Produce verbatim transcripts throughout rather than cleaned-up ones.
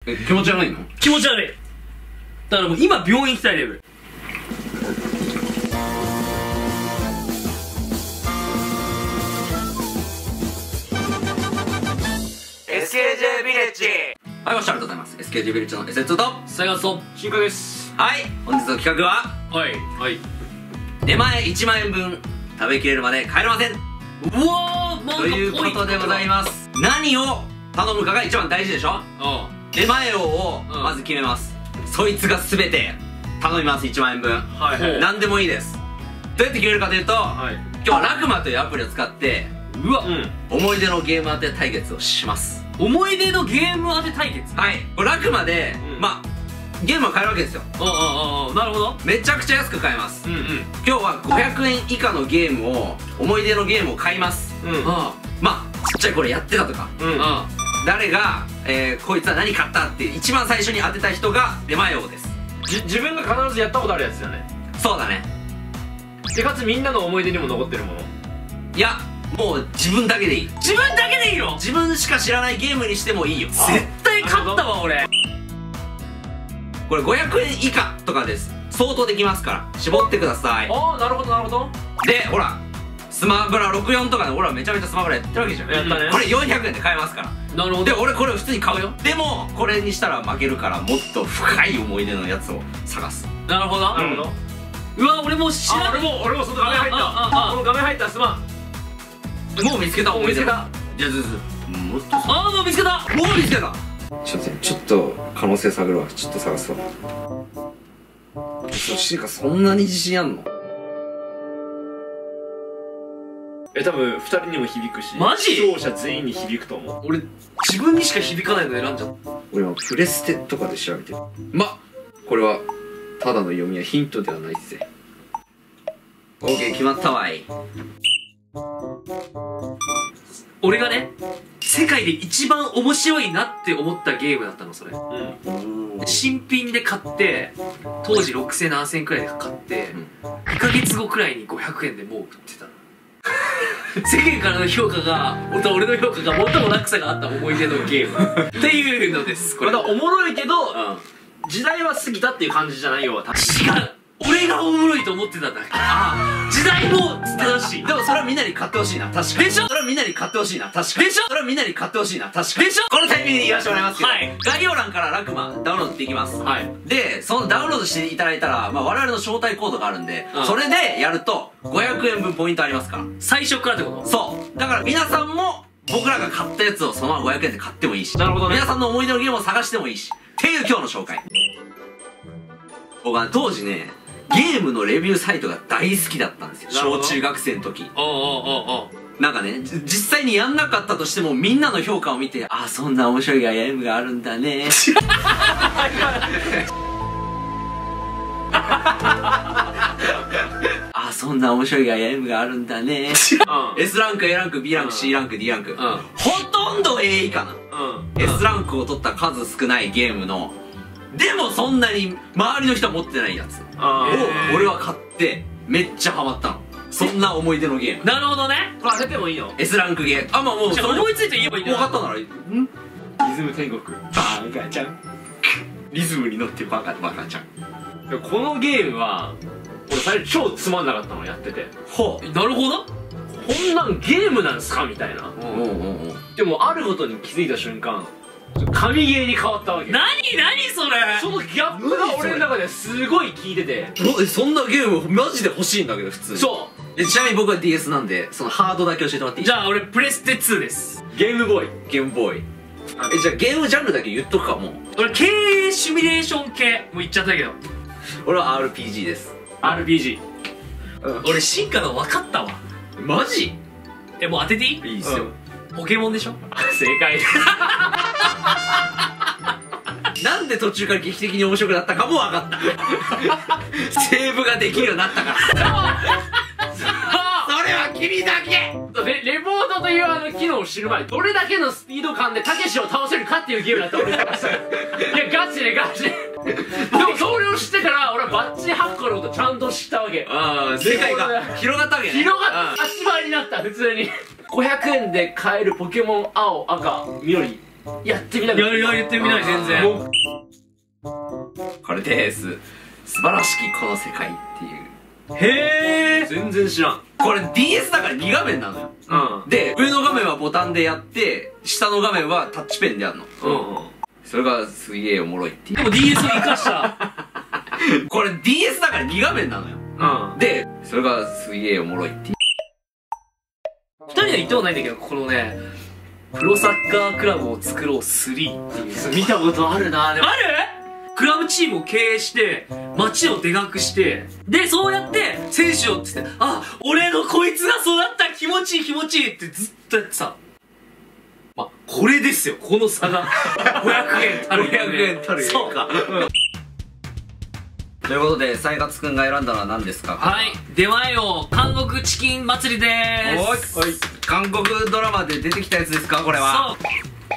え、気持ち悪いの？ 気持ち悪い。だからもう今病院行きたいレベル。 エスケージェー ビレッジ。はい、ご視聴ありがとうございます。エスケージェー ビレッジの エスエツー とサイガーソ進化です。 はい、本日の企画ははいはい。 出前いちまんえんぶん食べきれるまで帰れませんうわー、なんかということでございます。何を頼むかが一番大事でしょ。出前王をまず決めます。そいつが全て頼みます。いちまんえんぶん。 はいはい。 何でもいいです。どうやって決めるかというと、今日はラクマというアプリを使ってうわ、 思い出のゲーム当て対決をします。 思い出のゲーム当て対決。 はい、これラクマでまあゲームは買えるわけですよ。 ああああ、なるほど。 めちゃくちゃ安く買えます。 うんうん。 今日はごひゃくえん以下のゲームを、思い出のゲームを買います。 うん。 まあちっちゃい頃やってたとか、 うん。 誰が、えー、こいつは何買ったって一番最初に当てた人が出前王です。 じ自分が必ずやったことあるやつだね。 そうだね。 でかつみんなの思い出にも残ってるもの。 いや、もう自分だけでいい。 自分だけでいいの？ 自分しか知らないゲームにしてもいいよ。 絶対勝ったわ俺。 これごひゃくえん以下とかです。相当できますから絞ってください。 ああ、なるほどなるほど。 で、ほらスマブラろくじゅうよんとかで俺はめちゃめちゃスマブラやってるわけじゃん。 やったね。 これよんひゃくえんで買えますから。 なるほど。 で、俺これ普通に買うよ。でもこれにしたら負けるから、もっと深い思い出のやつを探す。 なるほど。 なるほど。 うわ、俺もう知らない。 俺も俺もその画面入った。この画面入ったすまん。 もう見つけた。思い出の。 見つけた。 じゃあずずもっと。 ああ、もう見つけた。 もう見つけた。ちょっとちょっと可能性探るわ。ちょっと探すわ。そしかそんなに自信あんの？ え、多分ふたりにも響くし、 マジ？ 視聴者全員に響くと思う。 俺自分にしか響かないの選んじゃった。 俺はプレステとかで調べてる。ま、これはただの読みやヒントではないっすぜ。オーケー、決まったわい。 俺がね、世界で一番面白いなって思ったゲームだったのそれ。 うん。 新品で買って、当時ろくせんななせんくらいで買って、にかげつごくらいにごひゃくえんでもう売ってたの。世間からの評価が、本当俺の評価が最も落差があった思い出のゲームっていうのです。これまだおもろいけど、 うん、 時代は過ぎたっていう感じじゃないよ。多分違う、俺がおもろいと思ってただけ。ああ、時代も正しい。 でもそれはみんなに買ってほしいな。確かに。でしょ？それはみんなに買ってほしいな。確かに。でしょ？それはみんなに買ってほしいな。確かに。でしょ？このタイミングで言わせてもらいますけど、はい、概要欄からラクマダウンロードできます。はい。で、そのダウンロードしていただいたら、まあ我々の招待コードがあるんで、うん、それでやるとごひゃくえんぶんポイントありますから。最初からってこと？そう。だから皆さんも僕らが買ったやつをそのままごひゃくえんで買ってもいいし、なるほどね。皆さんの思い出のゲームを探してもいいし、っていう今日の紹介。僕は当時ね、ゲームのレビューサイトが大好きだったんですよ。小中学生の時。 おうおうおうおう。 なんかね、実際にやんなかったとしてもみんなの評価を見て、ああ、そんな面白いゲームがあるんだね。ああ、そんな面白いゲームがあるんだね。エス ランク、エー ランク、ビー ランク、シー ランク、ディー ランク。ほとんど エー 以下な。S ランクを取った数少ないゲームの、でもそんなに周りの人は持ってないやつを俺は買ってめっちゃハマったの。そんな思い出のゲーム。 なるほどね。 これ当ててもいいの？ S ランクゲーム。あ、まあもうじゃあ思いついて言えばいいんだよ。 分かったなら、ん？リズム天国。 バカちゃん。リズムに乗ってバカバカちゃん。 このゲームは俺最初超つまんなかったのやってて。 ほう。なるほど。 こんなんゲームなんすかみたいな。でもあることに気づいた瞬間、神ゲーに変わったわけ。 なになにそれ。 そのギャップが俺の中ですごい効いてて。 え、そんなゲームマジで欲しいんだけど普通に。 そう。 え、ちなみに僕は ディーエス なんで、そのハードだけ教えてもらっていい？ じゃあ俺プレステツーです。 ゲームボーイ。 ゲームボーイ。え、じゃあゲームジャンルだけ言っとくか。もう俺経営シミュレーション系もう言っちゃったけど、 俺は アールピージー です。 アールピージー。俺進化の分かったわ。 マジ？ え、もう当てていい？ いいっすよ。 ポケモンでしょ。 正解。 なんで途中から劇的に面白くなったかも分かった。セーブができるようになったから。それは君だけ。 レ, レポートというあの機能を知る前にどれだけのスピード感でたけしを倒せるかっていうゲームだった俺からしたら。いやガチでガチで。でもそれを知ってから俺はバッチリハッカーのことちゃんと知ったわけ。 ああ、世界が広がったわけね。 広がった。はちばいになった。普通にごひゃくえんで買えるポケモン青赤緑やってみなくて。 いやいや、言ってみない、全然。 もうこれです。素晴らしきこの世界っていう。 へえ。 全然知らん。 これ ディーエス だからに画面なのよ。 うん。 で、上の画面はボタンでやって、下の画面はタッチペンでやるの。 うんうん。 それがすげえおもろいっていう。 でも ディーエス を生かした。 これ ディーエス だからに画面なのよ。 うん。 で、それがすげえおもろいっていう。 二人は言ったことないんだけど、このね、プロサッカークラブを作ろうスリーっていう。 見たことあるな。でもある？クラブチームを経営して、街をでかくして、で、そうやって、選手をっつって、あ、俺のこいつが育った気持ちいい気持ちいいってずっとやってさ。まあ、これですよ、この差が。ごひゃくえんたるゆえ。 ごひゃくえんたるゆえそうか。ということで、サイガツくんが選んだのは何ですか？ はい、出前よ、韓国チキン祭りでーす。 おい、韓国ドラマで出てきたやつですか、これは。 そう。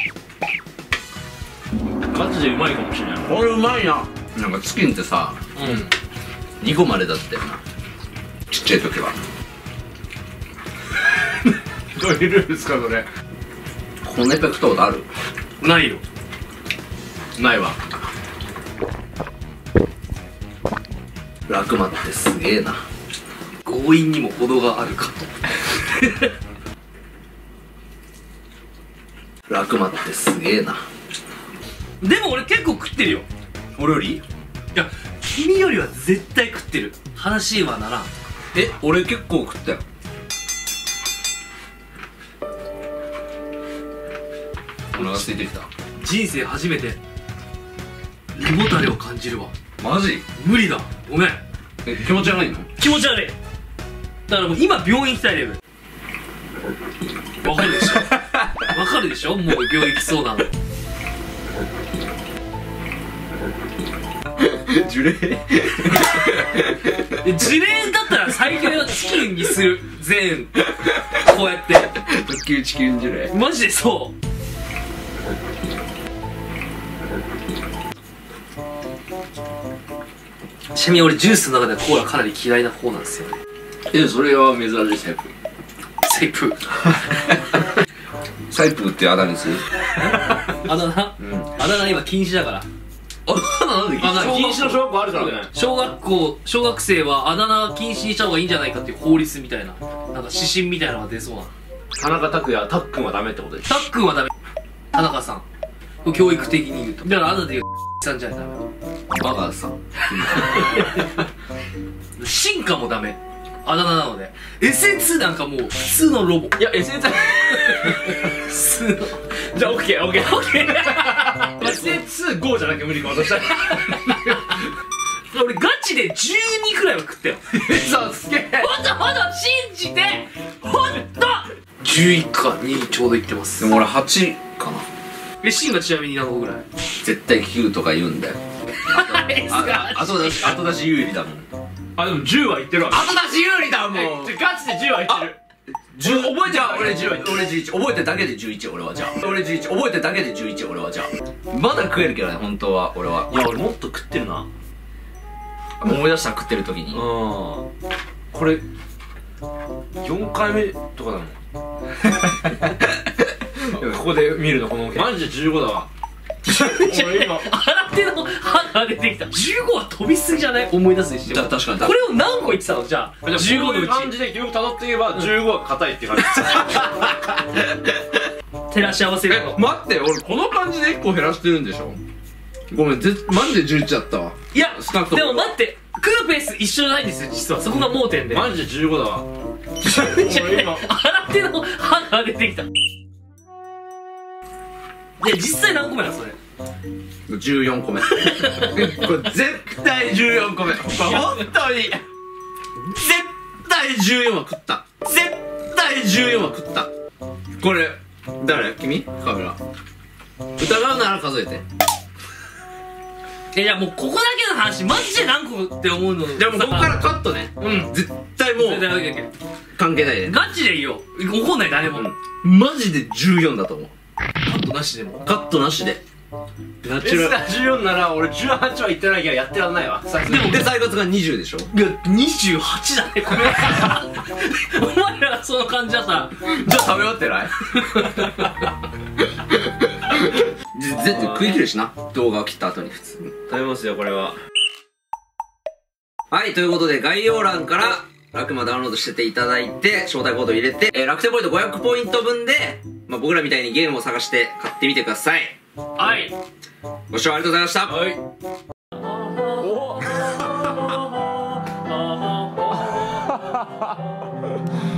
ガチでうまいかもしれない。 これうまいな。なんかチキンってさ、 うん。 にこまでだったよな、ちっちゃい時は。 どういうルールですか、それ。 このエフェクトことある？ ないよ。 ないわ。ラクマってすげえな。 強引にも程があるかと。 ラクマってすげえな。 でも俺結構食ってるよ。 俺より？ いや、君よりは絶対食ってる。話はならん。 え、俺結構食ったよ。お腹空いてきた。 人生初めて胃もたれを感じるわ。 マジ？ 無理だ、ごめん。 え、気持ち悪いの？ 気持ち悪い。だからもう今病院行きたいレベル。わかるでしょ。わかるでしょ、もう病院行きそうなの。 樹齢？ で樹齢だったら最強のチキンにする。全こうやって特級チキン樹齢。 マジでそう。ちなみに俺ジュースの中ではコーラかなり嫌いな方なんですよね。 え、それは珍しいサイプ。 サイプサイプってあだにする？ あだ名、うん、あだ名今禁止だから。 あだ名なんで禁止？ あ、禁止の小学校あるからね。 小学校、小学生はあだ名禁止にした方がいいんじゃないかっていう法律みたいな、なんか指針みたいなのが出そうな。 田中拓也、たっくんはダメってことでしょ。 たっくんはダメ。田中さん。教育的に言うと。だからあなたで言うさんじゃないとダメ。 バカさん。 進化もダメ。あだ名なので。エスエーツー なんかもう普通のロボ。 いや、エスエーツー普通の。 じゃあ、オッケー、オッケー、オッケー。エスエーツーゴー じゃなきゃ無理かもとしたら。 俺ガチでじゅうにくらいは食ったよ。 そう、すげえ。 ほんとほんと信じてほんとじゅういちかにちょうどいってます。 でも俺はちかな。 え、シンがちなみに何個ぐらい？ 絶対きゅうとか言うんだよ。あ、あ、後出し、後出し有利だもん。 あ、でもじゅうはいってるわ。 後出し有利だもん。 じゃガチでじゅうはいってる。 じゅう覚えてた。俺じゅう俺じゅういち覚えてるだけでじゅういち。俺はじゃあ俺じゅういち覚えてるだけでじゅういち。俺はじゃあまだ食えるけどね、本当は。俺はいや、俺もっと食ってるな。 思い出した食ってる時に。 うん、これよんかいめとかだもん。ここで見るのこのマジでじゅうごだわ。俺今新手の歯が出てきた。じゅうごは飛びすぎじゃない？思い出すにしても。 確かに。 これを何個言ってたの？じゃあじゅうごのうち。 こういう感じで記憶辿っていけばじゅうごは硬いって感じ。 照らし合わせる。 え、待って、俺この感じでいっこ減らしてるんでしょ。ごめん、ぜマジでじゅういちだったわ。 いや、 少なくとも。 でも待って、食うペース一緒じゃないんですよ、実は。そこが盲点で。 マジでじゅうごだわ。 俺今新手の歯が出てきた。で、実際何個目だそれ？ じゅうよんこめ。これ絶対じゅうよんこめ。これ本当に絶対じゅうよんは食った。絶対じゅうよんは食った。これ誰？君？カメラ疑うなら数えて。 え、じゃあもうここだけの話マジで何個って思うの？ でもここからカットね。 うん、 絶対もう関係ないで。 ガチでいいよ。怒んない誰も。 マジでじゅうよんだと思う。 カットなしでも。 カットなしで。ナチュラル。 エス がじゅうよんなら俺じゅうはちは言ってないけどやってらんないわ。 でもで、再活がにじゅうでしょ。 いや、にじゅうはちだね、これ。お前らその感じだったら。 じゃあ食べ終わってない？ 絶対食い切るしな、動画を切った後に普通に食べますよこれは。 はい、ということで概要欄からラクマダウンロードしてていただいて、招待コード入れて、えー、楽天ポイントごひゃくポイント分で、まあ、僕らみたいにゲームを探して買ってみてください。 はい、 ご視聴ありがとうございました。 はい。 お